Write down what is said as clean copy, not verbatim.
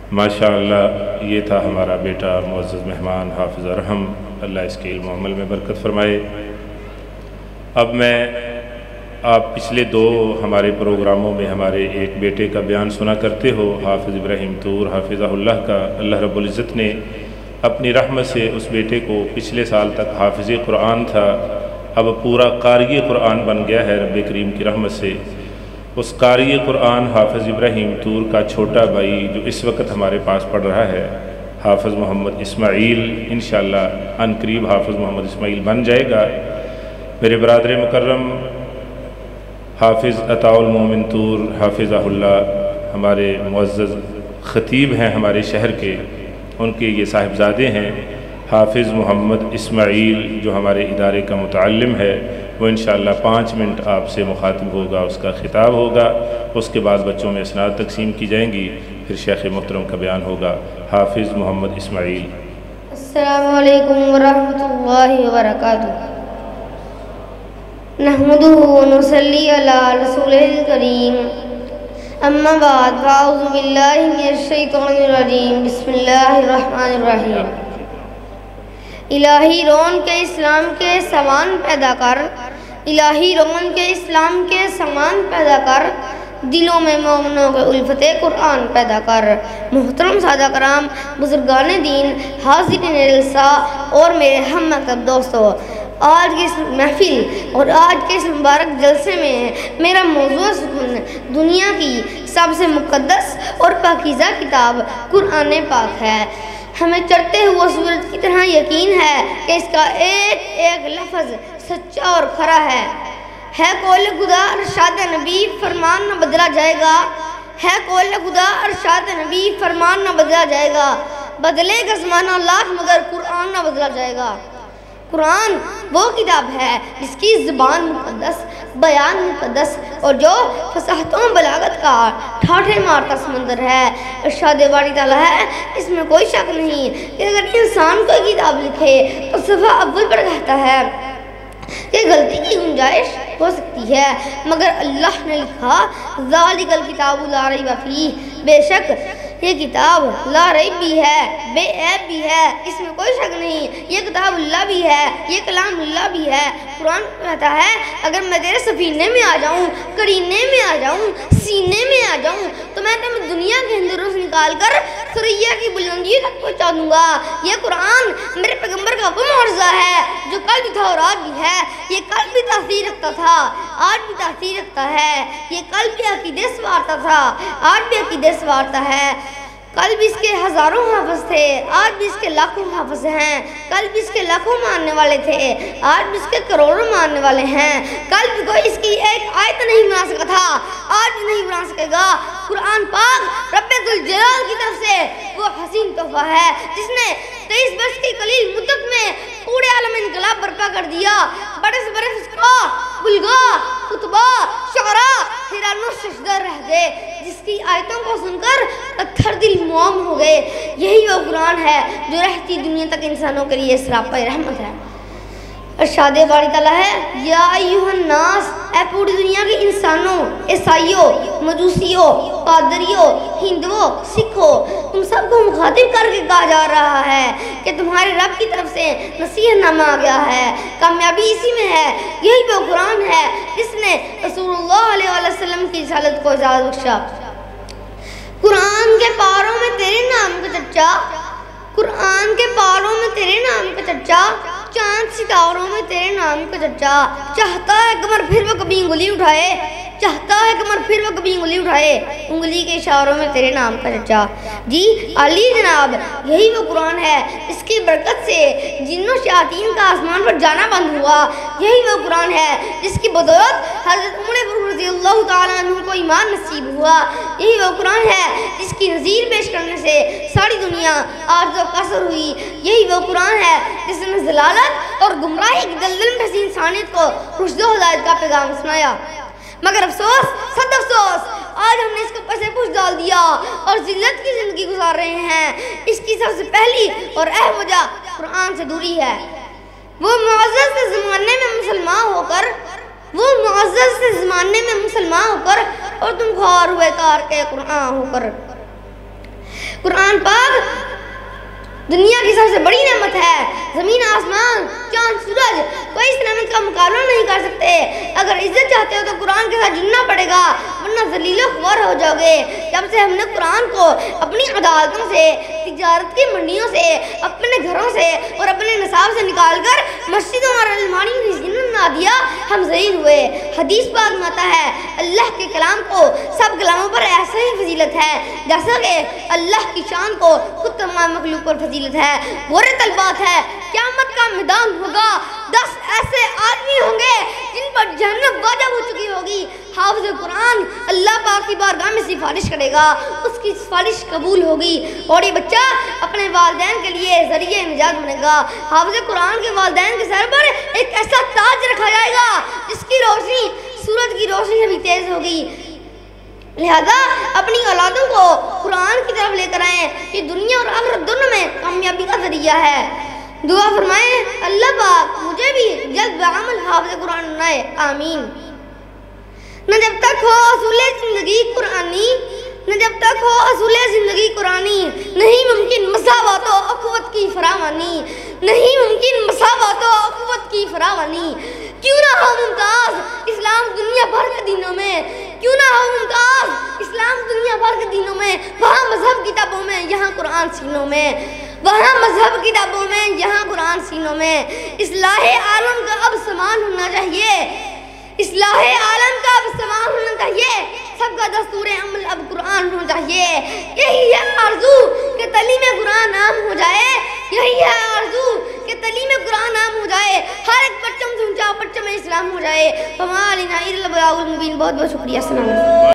ماشاءاللہ یہ تھا ہمارا بیٹا معزز مہمان حافظ ارحم، اللہ اس کے علم و عمل میں برکت فرمائے۔ اب میں آپ پچھلے دو ہمارے پروگراموں میں ہمارے ایک بیٹے کا بیان سنا کرتے ہو، حافظ ابراہیم طور حافظہ اللہ کا۔ اللہ رب العزت نے اپنی رحمت سے اس بیٹے کو پچھلے سال تک حافظ قرآن تھا، اب پورا قاری قرآن بن گیا ہے رب کریم کی رحمت سے۔ اس قاری قرآن حافظ ابراہیم طور کا چھوٹا بھائی جو اس وقت ہمارے پاس پڑھ رہا ہے، حافظ محمد اسماعیل، انشاءاللہ عن قریب حافظ محمد اسماعیل بن جائے گا۔ میرے برادر مکرم حافظ عطاء المومن طور حافظہ اللہ ہمارے معزز خطیب ہیں ہمارے شہر کے، ان کے یہ صاحبزادے ہیں حافظ محمد اسماعیل جو ہمارے ادارے کا متعلم ہے، وہ انشاءاللہ 5 منٹ آپ سے مخاطب ہوگا، اس کا خطاب ہوگا، اس کے بعد بچوں میں اسناد تقسیم کی جائیں گی، پھر شیخ محترم کا بیان ہوگا۔ حافظ محمد اسماعیل۔ السلام علیکم ورحمۃ اللہ وبرکاتہ۔ نحمده ونصلی علی رسولہ الکریم، اما بعد فاعوذ باللہ من الشیطان الرجیم، بسم اللہ الرحمن الرحیم۔ الہی رون کے اسلام کے سامان پیدا کر، الہی رون کے اسلام کے سامان پیدا کر، دلوں میں مومنوں کے الفت قرآن پیدا کر۔ محترم سادہ کرام، بزرگان دین، حاضرین جلسہ اور میرے ہم مکتب دوستو، آج کی اس محفل اور آج کے اس مبارک جلسے میں میرا موضوع سخن دنیا کی سب سے مقدس اور پاکیزہ کتاب قرآن پاک ہے۔ ہمیں چڑھتے ہوئے سورج کی طرح یقین ہے کہ اس کا ایک ایک لفظ سچا اور کھرا ہے قول خدا ارشاد نبی، فرمان نہ بدلا جائے گا، ہے قول خدا ارشاد نبی، فرمان نہ بدلا جائے گا، بدلے گا زمانہ لاکھ مگر قرآن نہ بدلا جائے گا۔ قرآن وہ کتاب ہے جس کی زبان مقدس، بیان مقدس اور جو فصاحتوں بلاغت کا ٹھاٹھے مارتا سمندر ہے۔ ارشاد باری تعالیٰ ہے، اس میں کوئی شک نہیں کہ اگر انسان کوئی کتاب لکھے تو صفحہ اول پر کہتا ہے کہ غلطی کی گنجائش ہو سکتی ہے، مگر اللہ نے لکھا ذالک الکتاب لا ریب فیہ، بے شک یہ کتاب لا ریب بھی ہے، بے عیب بھی ہے، اس میں کوئی شک نہیں، یہ کتاب اللہ بھی ہے، یہ کلام اللہ بھی ہے۔ قرآن کہتا ہے اگر میں تیرے سفینے میں آ جاؤں، کرینے میں آ جاؤں، سینے میں آ جاؤں تو میں تمہیں دنیا کے اندروں سے نکال کر ثریا کی بلندیوں تک پہنچا دوں گا۔ یہ قرآن میرے پیغمبر کا وہ معجزہ ہے جو کل بھی تھا اور آج بھی ہے، یہ کل بھی تاثیر رکھتا تھا، آج بھی تاثیر رکھتا ہے، یہ کل بھی عقیدے سنوارتا تھا، آج بھی عقیدے سنوارتا ہے۔ کل بھی اس کے ہزاروں حافظ تھے، آج بھی اس کے لاکھوں حافظ ہیں، کل بھی اس کے لاکھوں ماننے والے تھے، آج بھی اس کے کروڑوں ماننے والے ہیں، کل بھی کوئی اس کی ایک آیت نہیں بنا سکا تھا، آج بھی نہیں بنا سکے گا۔ قرآن پاک رب ذوالجلال کی طرف سے وہ حسین تحفہ ہے جس نے 23 برس کی قلیل مدت میں پورے عالم انقلاب برپا کر دیا۔ بڑے سے بڑے فقہا، بلغاء، خطبہ، شعراء حیران و ششدر رہ گئے، جس کی آیتوں کو سن کر پتھر دل موم ہو گئے۔ یہی وہ قرآن ہے جو رہتی دنیا تک انسانوں کے لیے سراپا رحمت ہے۔ ارشاد باری تعالیٰ ہے، یا ایھا الناس، اے پوری دنیا کے انسانوں، عیسائیوں، مجوسیوں، پادریوں، ہندوؤں، سکھوں، تم سب کو مخاطب کر کے کہا جا رہا ہے کہ تمہارے رب کی طرف سے نصیحت نامہ آ گیا ہے، کامیابی اسی میں ہے۔ یہی وہ قرآن ہے جس نے رسول اللہ علیہ وسلم کی رسالت کو اعزاز بخشا۔ قرآن کے پاروں میں تیرے نام کا چرچا، قرآن کے پاروں میں تیرے نام کا چرچا، چاند ستاروں میں تیرے نام کا چرچا، چاہتا ہے قمر پھر وہ کبھی انگلی اٹھائے، چاہتا ہے قمر پھر وہ کبھی انگلی اٹھائے، انگلی کے اشاروں میں تیرے نام کا چرچا۔ جی علی جناب، یہی وہ قرآن ہے اس کی برکت سے جن و شیاطین کا آسمان پر جانا بند ہوا، یہی وہ قرآن ہے جس کی بدولت حضرت عمر فاروق رضی اللہ تعالیٰ عنہ کو ایمان نصیب ہوا، یہی وہ قرآن ہے جس کی نظیر پیش کرنے سے ساری دنیا عاجز و قصر ہوئی، یہی وہ قرآن ہے جس نے ضلالت اور گمراہی کی دلدل میں پھنسی انسانیت کو رشد و ہدایت کا پیغام سنایا۔ مگر افسوس، صد افسوس، آج ہم نے اس کو پسے پوچھ ڈال دیا اور ذلت کی زندگی گزار رہے ہیں۔ اس کی سب سے پہلی اور اہم وجہ قرآن سے دوری ہے۔ وہ معزز سے زمانے میں مسلمان ہو کر اور تم خوار ہوئے کار کے قرآن ہو کر۔ قرآن پاک دنیا کی سب سے بڑی نعمت ہے. زمین آسمان چاند سورج کوئی اس نعمت کا مقابلہ نہیں کر سکتے. اگر عزت چاہتے ہو تو قرآن کے ساتھ جڑنا پڑے گا ورنہ ذلیل و خوار ہو جاؤ گے. جب سے ہم نے قرآن کو اپنی عدالتوں سے تجارت کی منڈیوں سے اپنے گھروں سے اور اپنے نصاب سے نکال کر مسجدوں اور الماریوں میں زینت نہ دیا ہم ذلیل ہوئے. حدیث پاک میں آتا ہے اللہ کے کلام کو سب کلاموں پر ایسا ہی فضیلت ہے جیسا کہ اللہ کی شان کو خود تمام مخلوق پر فضیلت ہے. غورت البات ہے قیامت کا میدان ہوگا 10 ایسے آدمی ہوں گے جن پر جہنم واجب ہو چکی ہوگی. حافظ قرآن اللہ پاک کی بارگاہ میں سفارش کرے گا اس کی سفارش قبول ہوگی اور یہ بچہ اپنے والدین کے لیے ذریعہ نجات بنے گا. حافظ قرآن کے والدین کے سر پر ایک ایسا تاج رکھا جائے گا جس کی روشنی سورج کی روشنی سے بھی تیز ہوگی. لہذا اپنی اولادوں کو قرآن کی طرف لے کر آئیں. یہ دنیا اور آخرت دونوں میں کامیابی کا ذریعہ ہے. دعا فرمائیں اللہ پاک مجھے بھی جلد بعمل حافظ قرآن بنائے. آمین. نہ جب تک ہو اصول زندگی قرآنی نہ جب تک ہو اصول زندگی قرآنی نہیں ممکن مساوات و اخوت کی فراوانی. نہیں ممکن مساوات و اخوت کی فراوانی. کیوں نہ ہو ممتاز اسلام دنیا بھر کے دینوں میں. کیوں نہ ہو ممتاز اسلام دنیا بھر کے دینوں میں. وہاں مذہب کتابوں میں یہاں قرآن سینوں میں. وہاں مذہب کتابوں میں یہاں قرآن سینوں میں. اصلاح عالم کا اب سامان ہونا چاہیے. اصلاح عالم کا اب سامان ہونا چاہیے. سب کا دستور عمل اب قرآن ہونا چاہیے. یہی ہے آرزو کہ تعلیم قرآن عام ہو جائے. یہی ہے آرزو کہ تعلیم قرآن عام ہو جائے. ہر ایک پرچم سے اونچا پرچم اسلام ہو جائے. فما علینا الا البلاغ المبین. بہت بہت شکریہ. السلام علیکم.